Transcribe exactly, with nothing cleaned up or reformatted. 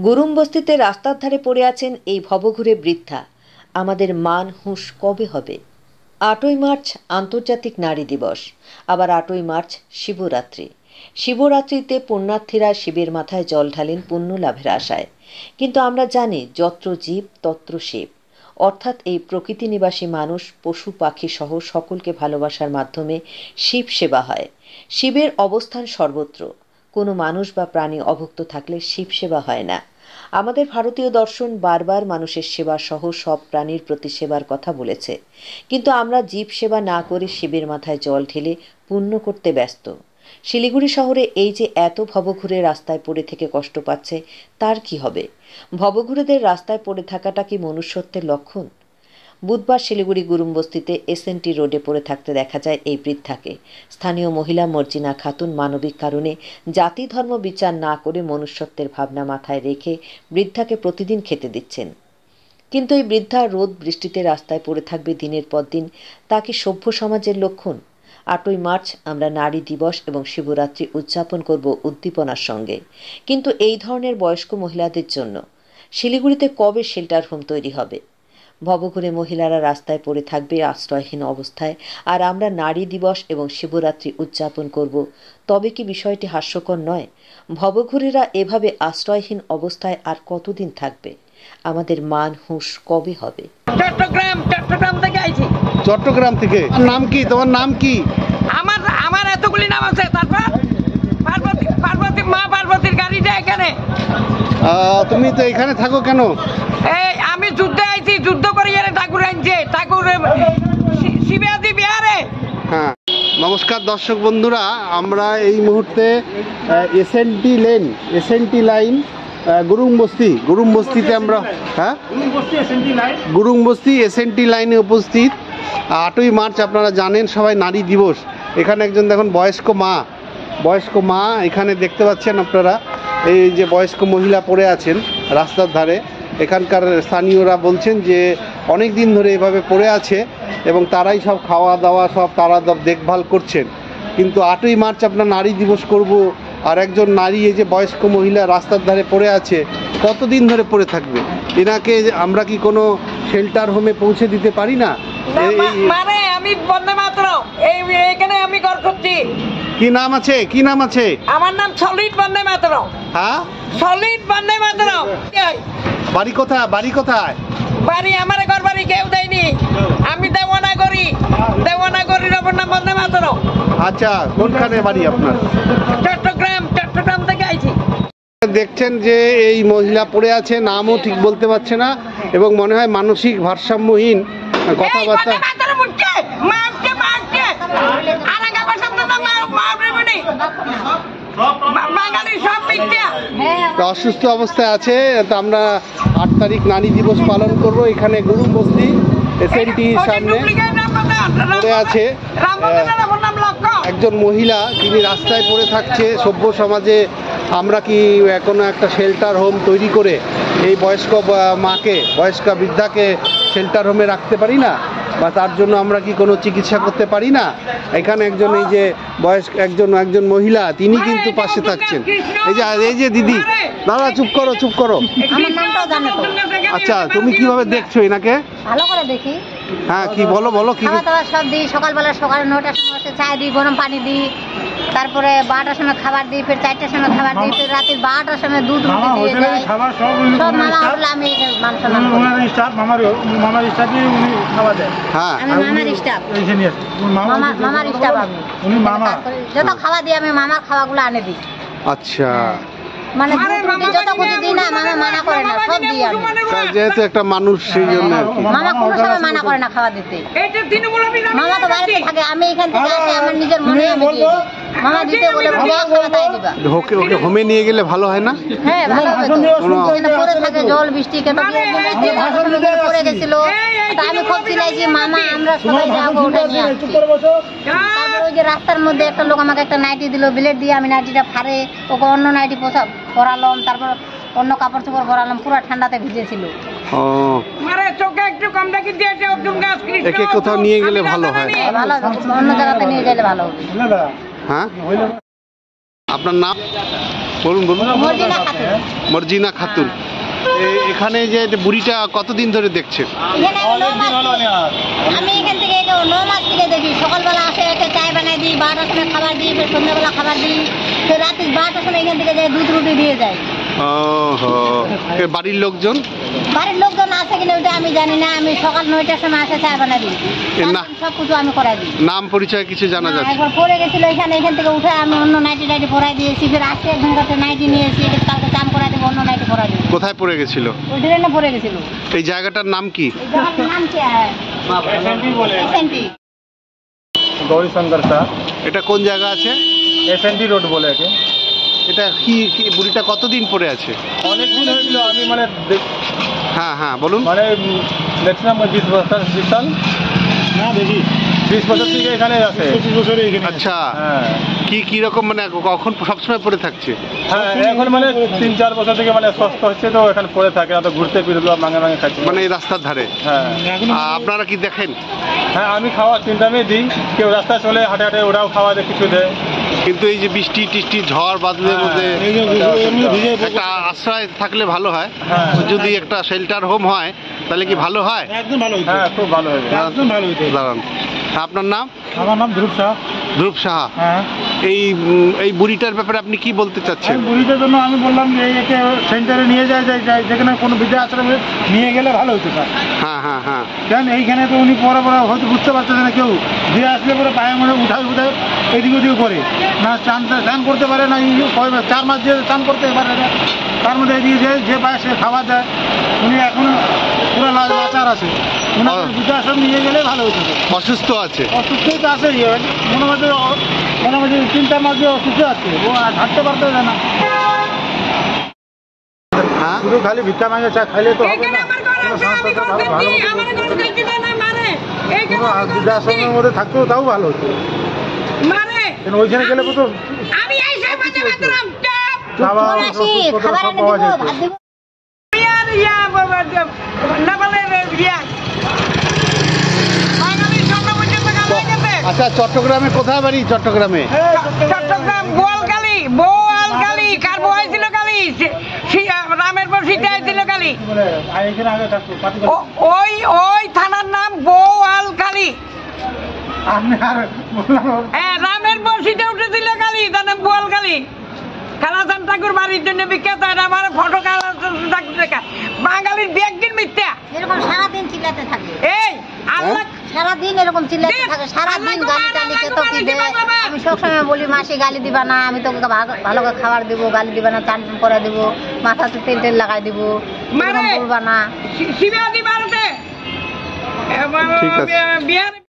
গুরুম বস্তিতে রাস্তার ধারে পড়ে আছেন এই ভবঘুরে বৃদ্ধা। আমাদের মান হুঁশ কবে হবে? আটই মার্চ আন্তর্জাতিক নারী দিবস, আবার আটই মার্চ শিবরাত্রি। শিবরাত্রিতে পুণ্যার্থীরা শিবের মাথায় জল ঢালেন পুণ্য লাভের আশায়। কিন্তু আমরা জানি যত্র জীব তত্র শিব, অর্থাৎ এই প্রকৃতি নিবাসী মানুষ পশু পাখি সহ সকলকে ভালোবাসার মাধ্যমে শিব সেবা হয়। শিবের অবস্থান সর্বত্র। কোনো মানুষ বা প্রাণী অভুক্ত থাকলে শিব সেবা হয় না। আমাদের ভারতীয় দর্শন বারবার মানুষের সেবা সহ সব প্রাণীর প্রতি সেবার কথা বলেছে, কিন্তু আমরা জীব সেবা না করে শিবের মাথায় জল ঢেলে পুণ্য করতে ব্যস্ত। শিলিগুড়ি শহরে এই যে এত ভবঘুরে রাস্তায় পড়ে থেকে কষ্ট পাচ্ছে, তার কি হবে? ভবঘুরেদের রাস্তায় পড়ে থাকাটা কি মনুষ্যত্বের লক্ষণ? বুধবার শিলিগুড়ি গুরুমবস্তিতে এসএনটি রোডে পড়ে থাকতে দেখা যায় এই বৃদ্ধাকে। স্থানীয় মহিলা মর্জিনা খাতুন মানবিক কারণে জাতি ধর্ম বিচার না করে মনুষ্যত্বের ভাবনা মাথায় রেখে বৃদ্ধাকে প্রতিদিন খেতে দিচ্ছেন। কিন্তু এই বৃদ্ধা রোদ বৃষ্টিতে রাস্তায় পড়ে থাকবে দিনের পর দিন, তা কি সভ্য সমাজের লক্ষণ? আটই মার্চ আমরা নারী দিবস এবং শিবরাত্রি উদযাপন করব উদ্দীপনার সঙ্গে, কিন্তু এই ধরনের বয়স্ক মহিলাদের জন্য শিলিগুড়িতে কবে শেল্টার হোম তৈরি হবে? ভবঘুরে মহিলারা রাস্তায় পড়ে থাকবে আশ্রয়হীন অবস্থায়, আর আমরা নারী দিবস এবং শিবরাত্রি উদযাপন করব। তবে কি বিষয়টি হাস্যকর নয়? ভবঘুরেরা এভাবে আশ্রয়হীন অবস্থায় আর কতদিন থাকবে? আমাদের মান হুঁশ কবে হবে? চট্টগ্রাম চট্টগ্রাম থেকে আইছি। চট্টগ্রাম থেকে? নাম কি তোমার? নাম কি? আমার আমার এতগুলি নাম আছে। তারপর পার্বতী পার্বতী মা পার্বতীর গাড়িটা এখানে। তুমি তো এখানে থাকো কেন? এই আমি যুদ্ধে আইছি, যুদ্ধ করি এর ঠাকুর আনছে, ঠাকুর শিবাজি বিহারে। হ্যাঁ, নমস্কার দর্শক বন্ধুরা, আমরা এই মুহূর্তে এসএনটি লেন এসএনটি লাইন গুরুম বস্তি গুরুম বস্তিতে আমরা হ্যাঁ গুরুম বস্তি এসএনটি লাইনে উপস্থিত। আটই মার্চ আপনারা জানেন সবাই নারী দিবস। এখানে একজন দেখুন বয়স্ক মা বয়স্ক মা এখানে দেখতে পাচ্ছেন আপনারা। এই যে বয়স্ক মহিলা পড়ে আছেন রাস্তার ধারে। এখানকার স্থানীয়রা বলছেন যে অনেক দিন ধরে এভাবে পড়ে আছে এবং তারাই সব খাওয়া দাওয়া সব তারা দেখভাল করছেন। কিন্তু আটই মার্চ আপনার নারী দিবস করব, আর একজন নারী এই যে বয়স্ক মহিলা রাস্তার ধারে পড়ে আছে, কতদিন ধরে পড়ে থাকবে? এনাকে আমরা কি কোনো শেল্টার হোমে পৌঁছে দিতে পারি না? মানে আমি বন্দে মাতরম এই এখানে আমি ঘর করছি। কি নাম আছে? কি নাম আছে? আমার নাম সলিড বন্দে মাতরম। হ্যাঁ, সলিড বন্দে মাতরম। বাড়ি কোথায়? বাড়ি কোথায়? বাড়ি আমার ঘর বাড়ি কেউ দেয়নি, আমি দেওয়ানা করি। দেওয়ানা করি ওপর নাম বন্দে মাতরম। আচ্ছা, কোনখানে বাড়ি আপনার? চট্টগ্রাম চট্টগ্রাম থেকে আইছি। দেখছেন যে এই মহিলা পড়ে আছে, নামও ঠিক বলতে পারছে না এবং মনে হয় মানসিক ভারসাম্যহীন কথাবার্তা। অসুস্থ অবস্থায় আছে। তো আমরা আট তারিখ নারী দিবস পালন করব এখানে গুরুম বস্তি এসএনটি সামনে পড়ে আছে একজন মহিলা, তিনি রাস্তায় পড়ে থাকছে। সভ্য সমাজে আমরা কি কোনো একটা শেল্টার হোম তৈরি করে এই বয়স্ক মাকে বয়স্ক বৃদ্ধাকে শেল্টার হোমে রাখতে পারি না? বা তার জন্য আমরা কি কোনো চিকিৎসা করতে পারি না? এখানে একজন এই যে বয়স্ক একজন একজন মহিলা, তিনি কিন্তু পাশে থাকছেন। এই যে এই যে দিদি, দাদা চুপ করো চুপ করো। আচ্ছা, তুমি কিভাবে দেখছো এনাকে? ভালো করে দেখি। হ্যাঁ, কি বলো বলো কি? খাওয়া দাওয়া সব দিই। সকালবেলা সকাল নটার সময় চা দিই, গরম পানি দিই, তারপরে বারোটার সময় খাবার দিই, ফের চারটার সময় খাবার দিই, ফের রাতের বারোটার সময় দুধ রুটি দিয়ে যাই। সব মামা হোটেলে আমি মান সম্মান করি। মামার স্টাফ মামার স্টাফই উনি খাবার দেয়। হ্যাঁ, আমি মামার স্টাফ। মামা মামার স্টাফ আমি। উনি মামা যত খাওয়া দিই আমি মামার খাওয়াগুলো আনে দিই। আচ্ছা, মানে যত কিছু দিই না, মামা মানা করে না, সব দিই আমি। যেহেতু একটা মানুষ সেই জন্য আর কি। মামা কোনো সময় মানা করে না খাওয়া দিতে। মামা তো বাড়িতে থাকে, আমি এখান থেকে আসি, আমার নিজের মনে আমি দিয়ে দিই। মামা দিতে বলে যা খাওয়া তাই দিবা। ওকে ওকে হোমে নিয়ে গেলে ভালো হয় না? হ্যাঁ, ভালো হবে তো। কিন্তু পরে থাকে জল বৃষ্টি, কেন পড়ে গেছিল, তা আমি খুব চিলাইছি, মামা আমরা সবাই যাবো ওটা নিয়ে আসছি। তারপর ওই যে রাস্তার মধ্যে একটা লোক আমাকে একটা নাইটি দিল, ব্লেড দিয়ে আমি নাইটিটা ফাড়ে ওকে অন্য নাইটি পোষা পরালাম, তারপর অন্য কাপড় চোপড় পরালাম, পুরো ঠান্ডাতে ভিজেছিল। ও, মারে চোখে একটু কম দেখি দিয়ে একদম গাছ কৃষ্ণ। একে কোথাও নিয়ে গেলে ভালো হয়। ভালো, অন্য জায়গাতে নিয়ে গেলে ভালো হবে। হ্যাঁ। আপনার নাম বলুন বলুন। মর্জিনা খাতুন। মর্জিনা খাতুন। এ- এখানে যে যে বুড়িটা কতদিন ধরে দেখছেন? এখানে আমি ন মাস থেকে- আমি এখান থেকে এই ন মাস থেকে দেখি, সকালবেলা আসে একটা চায় বানাই দিই, বারোটার সময় খাবার দিই, ফের সন্ধ্যাবেলা খাবার দিই, ফের রাত্রি বারোটার সময় এখান থেকে যাই দুধ রুটি দিয়ে যায়। ও হো, এ বাড়ির লোকজন? বাড়ির লোকজন আসে কিনা ওটা আমি জানি না, আমি সকাল নয়টার সময় আসে চায় বানাই দিই, এ না। সব কিছু আমি করাই দিই। নাম পরিচয় কিছু জানা না, যাচ্ছে? একবার পরে গেছিল এখানে, এখান থেকে উঠে আমি অন্য নাইটি টাইটি পরাই দিয়েছি, ফের আজকে এক ঘন্টাতে নাইটি নিয়ে এসেছি, কালকে চান করাই দেবো, অন্য নাইটি পরাই দেবো। কোথায় পড়ে গেছিল? ওই ট্রেনে পরে গেছিল। এই জায়গাটার নাম কি? এই জায়গাটার নাম কি? S N T. Gauri Shankar Shah এটা কোন জায়গা আছে? एस एन टी रोड बोले के এটা কি কি বুড়িটা কতদিন পড়ে আছে? অনেক দিন হয়েছিল আমি মানে দেখ- হ্যাঁ হ্যাঁ বলুন। মানে ম্যাক্সিমাম বিশ বছর বিশ সাল না দেখি বিশ বছর থেকে এখানে আছে। পঁচিশ বছরে এখানে। আচ্ছা, হ্যাঁ কি কি রকম মানে কখন সবসময় পড়ে থাকছে? হ্যাঁ এখন মানে তিন চার বছর থেকে মানে সুস্থ হচ্ছে, তো এখানে পড়ে থাকে না, তো ঘুরতে ফিরলো মাঙে মাঙে খাচ্ছে। মানে এই রাস্তার ধারে? হ্যাঁ আ, আপনারা কি দেখেন? হ্যাঁ আমি খাওয়া তিন টাইমে দিই, কেউ রাস্তায় চলে হাঁটে হাঁটে ওরাও খাওয়া দেয়, কিছু দেয়। কিন্তু এই যে বৃষ্টি টিষ্টি ঝড় বাদলের হ্যাঁ, মধ্যে এই যে এমনি ভিজে একটা আশ্রয় থাকলে ভালো হয়। হ্যাঁ। যদি একটা শেল্টার হোম হয় তাহলে কি ভালো হয়? একদম ভালো হয়েছে। হ্যাঁ খুব ভালো হয়েছে, একদম ভালো হয়েছে। দাঁড়ান, আপনার নাম? আমার নাম ধ্রুব শাহ। ধ্রুব সাহা। হ্যাঁ এই উম, এই বুড়িটার ব্যাপারে আপনি কি বলতে চাচ্ছেন? আমি বুড়িটার জন্য আমি বললাম যে একে সেন্টারে নিয়ে যায় যায় যায়, যেখানে কোনো বৃদ্ধা আশ্রমে নিয়ে গেলে ভালো হতো স্যার। হ্যাঁ হ্যাঁ হ্যাঁ। কেন এইখানে তো উনি পরে পরে হয়তো বুঝতে পারতেছে না, কেউ দিয়ে আসলে পরে পায়ে মনে উঠাই উঠাই এদিক ওদিক করে, না চান চান করতে পারে না, এই কয় মাস- চার মাস যে চান করতে পারে না, তার মধ্যে এদিকে যে যে পায় সে খাবার দেয়। উনি এখন পুরো লা- লাচার আছে, উনাকে ও। বৃদ্ধাশ্রম নিয়ে গেলে ভালো হতো। অসুস্থ আছে? অসুস্থই তো আছে, মনে মধ্যে মনে মধ্যে তিন চার মাস দিয়ে অসুস্থ আছে, ও আর হাঁটতে পারতে না, হ্যাঁ। শুধু খালি ভিক্ষা মাঙে চা খাইলে তো হবে এখানে না। আমার ঘর কোনো আছে, আমি সংস্থাতে ঘর ভালো ভালো দেখছি, হতো। আমার ঘর দেখছি না, না মারে। এইখানে কোনো আমি ঘর বৃদ্ধাশ্রমের দেখছি। মধ্যে থাকতেও তাও ভালো হতো, মারে। কেন ওইখানে গেলে তো আমি এই সব বাজে বাজলাম, চাপ। খাবার পরে আসি, ওষুধপত্র খাবার সব এনে পাওয়া দেবো, যেত। ভাত দেবো। ইয়ার ইয়া বাবা, না বলে ইয়া। বাঙালির স্বপ্ন পর্যন্ত গালায় গেছে। আচ্ছা, চট্টগ্রামে কোথায় বাড়ি? চট্টগ্রামে চট্টগ্রাম বোয়ালখালী, বোয়ালখালী। কার বউ হয়েছিল কালী? সে- সে- রামের পর সীতা হয়েছিল কালী। বলে, আর এখানে আগে থাকতো, পাতি করে। ও- ওই ওই থানার নাম বোয়ালখালী। আমি আর বললাম ওর- হ্যাঁ, রামের পর সীতা উঠেছিল কালী, তার নাম বোয়ালখালী। খালাসান ঠাকুর বাড়ির জন্য বিখ্যাত। এটা আমার ফটো খালাসান ঠাকুর দেখা। বাঙালির ব্যাগদিন মিথ্যা। এরকম সারাদিন চিল্লাতে থাকে, এই আল্লাহ সারাদিন এরকম চিল্লাতে দিন, থাকে, সারাদিন আল্লাহ গালি কুমার, টালি আল্লাহ খেত কুমার, কি দেয়। বাবা, বাবা। আমি সবসময় বলি মাসি গালি দিবা না, আমি তোকে ভা- ভালো করে খাবার দিব, গালি দিবা না, চান টান করে দিব, মাথাতে তেল টেল লাগাই দিব, মানে- এরকম বলবা না। শিবাজি ভারতে ঠিক আছে। বিহার